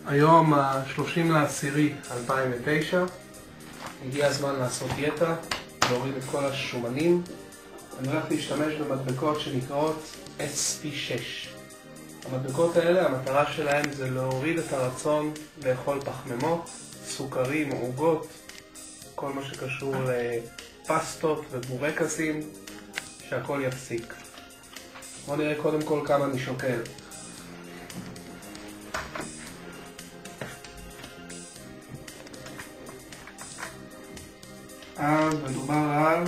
היום ה-30/10/2009. הגיע הזמן לעשות דיאטה, להוריד את כל השומנים. אני הולך להשתמש במדבקות שנקראות SP6. המדבקות האלה, המטרה שלהן זה להוריד את הרצון לאכול פחמימות, סוכרים, עוגות, כל מה שקשור לפסטות ובורקסים, שהכל יפסיק. בואו נראה קודם כל כמה אני שוקל. אז מדובר על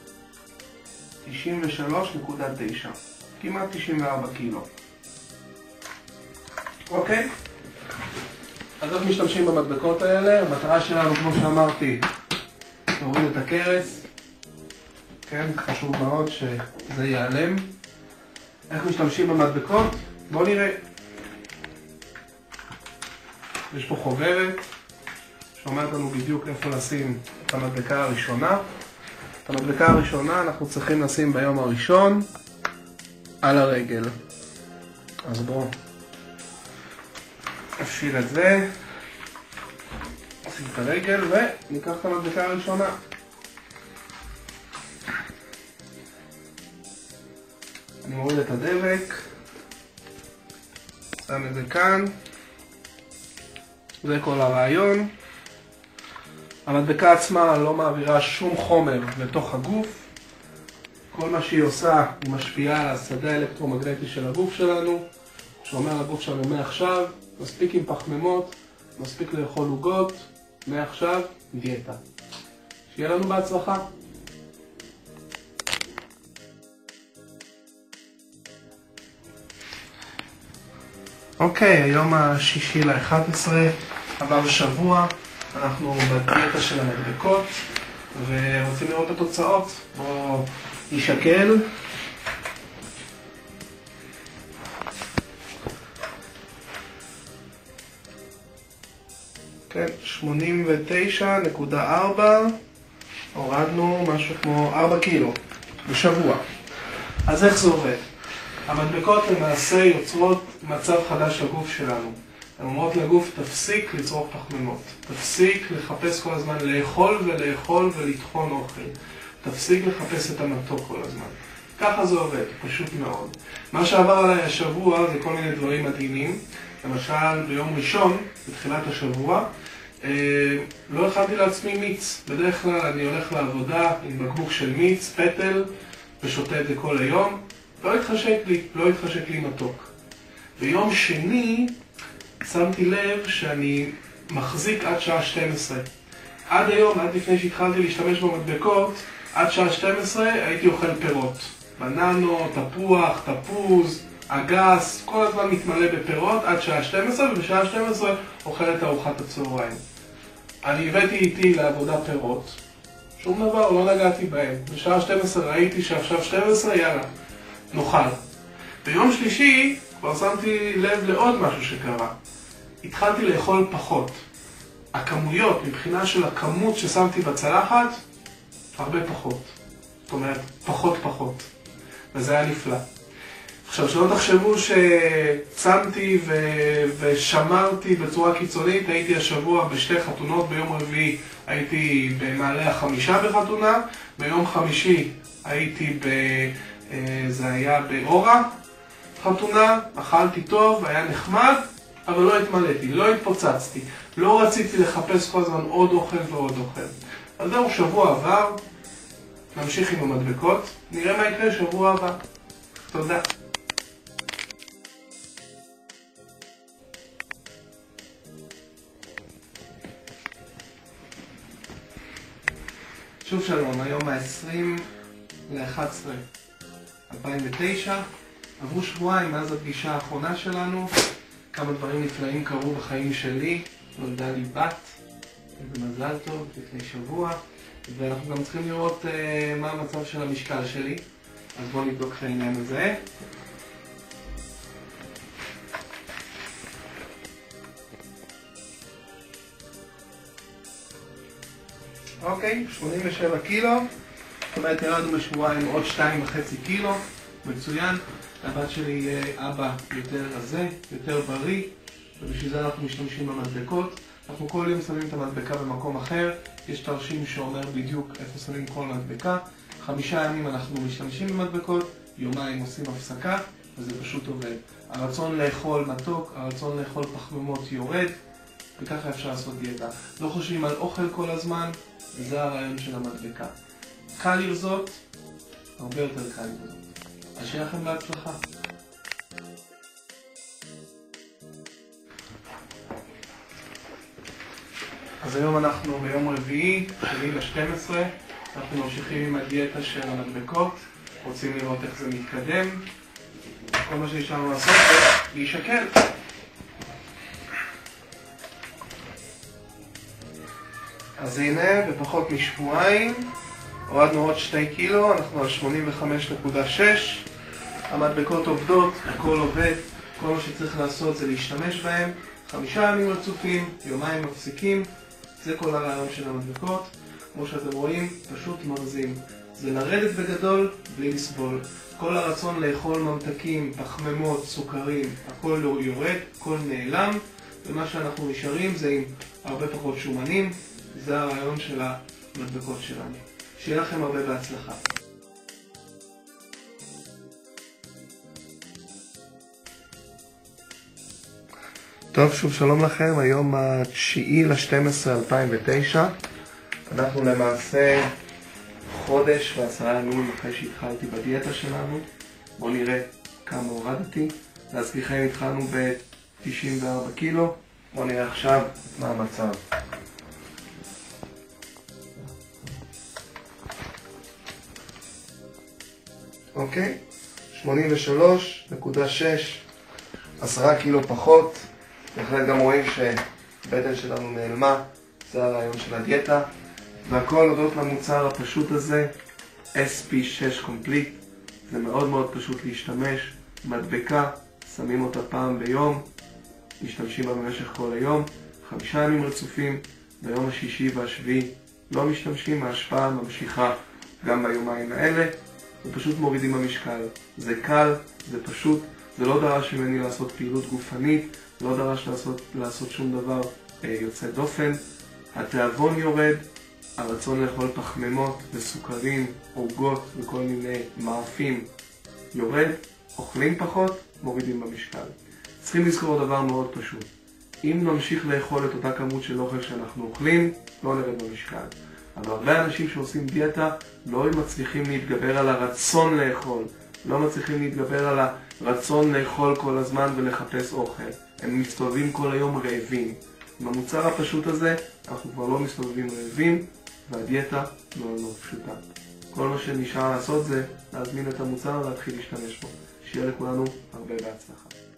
93.9, כמעט 94 קילו. אוקיי? אז איך משתמשים במדבקות האלה? המטרה שלנו, כמו שאמרתי, להוריד את הקרס. כן, חשוב מאוד שזה ייעלם. איך משתמשים במדבקות? בואו נראה. יש פה חוברת שאומרת לנו בדיוק איפה לשים את המדבקה הראשונה. את המדבקה הראשונה אנחנו צריכים לשים ביום הראשון על הרגל. אז בואו נפשיל את זה, נשים את הרגל וניקח את המדבקה הראשונה. אני מוריד את הדבק, שם את זה כאן. זה כל הרעיון. המדבקה עצמה לא מעבירה שום חומר לתוך הגוף. כל מה שהיא עושה, היא משפיעה על השדה האלקטרומגנטי של הגוף שלנו, שאומר לגוף שלנו מעכשיו, מספיק עם פחמימות, מספיק לאכול עוגות, מעכשיו דיאטה. שיהיה לנו בהצלחה. אוקיי, היום ה6/11, עבר שבוע, אנחנו בדיאטה של המדבקות ורוצים לראות את התוצאות. בואו נשקל. כן, 89.4, הורדנו משהו כמו 4 קילו בשבוע. אז איך זה עובד? המדבקות למעשה יוצרות מצב חדש לגוף שלנו. הן אומרות לגוף, תפסיק לצרוך פחמימות, תפסיק לחפש כל הזמן לאכול ולאכול ולטחון אוכל, תפסיק לחפש את המתוק כל הזמן. ככה זה עובד, פשוט מאוד. מה שעבר עליי השבוע זה כל מיני דברים מדהימים. למשל ביום ראשון, בתחילת השבוע, לא הכנתי לעצמי מיץ. בדרך כלל אני הולך לעבודה עם בקבוק של מיץ, פטל, ושותה את זה כל היום. לא התחשק לי מתוק. ביום שני שמתי לב שאני מחזיק עד שעה 12. עד היום, עד לפני שהתחלתי להשתמש במדבקות, עד שעה 12 הייתי אוכל פירות. בננות, תפוח, תפוז, אגס, כל הזמן מתמלא בפירות עד שעה 12, ובשעה 12 אוכל את ארוחת הצהריים. אני הבאתי איתי לעבודה פירות. שום דבר, לא נגעתי בהם. בשעה 12 ראיתי שעכשיו 12, יאללה, נאכל. ביום שלישי כבר שמתי לב לעוד משהו שקרה. התחלתי לאכול פחות. הכמויות, מבחינה של הכמות ששמתי בצלחת, הרבה פחות. זאת אומרת, פחות. וזה היה נפלא. עכשיו, שלא תחשבו שצמתי ושמרתי בצורה קיצונית. הייתי השבוע בשתי חתונות. ביום רביעי הייתי במעלה ה5 בחתונה. ביום חמישי הייתי זה היה באורה חתונה. אכלתי טוב, היה נחמד, אבל לא התמלאתי, לא התפוצצתי. לא רציתי לחפש כל הזמן עוד אוכל ועוד אוכל. אז זהו, שבוע עבר. נמשיך עם המדבקות. נראה מה יקרה שבוע הבא. תודה. שוב שלום, היום ה20/11/2009. עברו שבועיים מאז הפגישה האחרונה שלנו. כמה דברים נפלאים קרו בחיים שלי. נולדה לי בת, במזל טוב, לפני שבוע. ואנחנו גם צריכים לראות מה המצב של המשקל שלי. אז בואו נבדוק את העניין הזה. אוקיי, 87 קילו. זאת אומרת, ירדנו בשבועיים עוד 2.5 קילו. מצוין. לבת שלי יהיה אבא יותר רזה, יותר בריא, ובשביל זה אנחנו משתמשים במדבקות. אנחנו כל יום שמים את המדבקה במקום אחר, יש תרשים שאומר בדיוק איפה שמים כל מדבקה. 5 ימים אנחנו משתמשים במדבקות, יומיים עושים הפסקה, וזה פשוט עובד. הרצון לאכול מתוק, הרצון לאכול פחמימות יורד, וככה אפשר לעשות דיאטה. לא חושבים על אוכל כל הזמן, וזה הרעיון של המדבקה. קל לרזות, הרבה יותר קל לרזות. אז שיהיה לכם בהצלחה. אז היום אנחנו ביום רביעי, 2/12, אנחנו ממשיכים עם הדיאטה של המדבקות, רוצים לראות איך זה מתקדם. כל מה שנשארנו לעשות זה להישקל. אז הנה, בפחות משבועיים, הורדנו עוד 2 קילו, אנחנו על 85.6. המדבקות עובדות, הכל עובד, כל מה שצריך לעשות זה להשתמש בהם. 5 ימים רצופים, יומיים מפסיקים, זה כל הרעיון של המדבקות. כמו שאתם רואים, פשוט מרזים. זה לרדת בגדול בלי לסבול. כל הרצון לאכול ממתקים, פחמימות, סוכרים, הכל יורד, הכל נעלם, ומה שאנחנו נשארים זה עם הרבה פחות שומנים. זה הרעיון של המדבקות שלנו. שיהיה לכם הרבה בהצלחה. טוב, שוב שלום לכם, היום 9/12/2009. אנחנו למעשה חודש ו10 ימים אחרי שהתחלתי בדיאטה שלנו. בואו נראה כמה הורדתי. להזכירכם התחלנו ב-94 קילו. בואו נראה עכשיו מה המצב. אוקיי, 83.6, 10 קילו פחות. בהחלט גם רואים שבטן שלנו נעלמה, זה הרעיון של הדיאטה. והכל הודות למוצר הפשוט הזה, SP6 Complete. זה מאוד מאוד פשוט להשתמש. מדבקה, שמים אותה פעם ביום, משתמשים בה במשך כל היום. 5 ימים רצופים, ביום השישי והשביעי לא משתמשים, ההשפעה ממשיכה גם ביומיים האלה. ופשוט מורידים במשקל. זה קל, זה פשוט, זה לא דרש ממני לעשות פעילות גופנית, לא דרש לעשות שום דבר יוצא דופן. התיאבון יורד, הרצון לאכול פחמימות וסוכרים, עוגות וכל מיני מאפים יורד, אוכלים פחות, מורידים במשקל. צריכים לזכור דבר מאוד פשוט. אם נמשיך לאכול את אותה כמות של אוכל שאנחנו אוכלים, לא נרד במשקל. אבל הרבה אנשים שעושים דיאטה לא מצליחים להתגבר על הרצון לאכול, לא מצליחים להתגבר על הרצון לאכול כל הזמן ולחפש אוכל. הם מסתובבים כל היום רעבים. עם המוצר הפשוט הזה אנחנו כבר לא מסתובבים רעבים, והדיאטה מאוד מאוד פשוטה. כל מה שנשאר לעשות זה להזמין את המוצר ולהתחיל להשתמש בו. שיהיה לכולנו הרבה בהצלחה.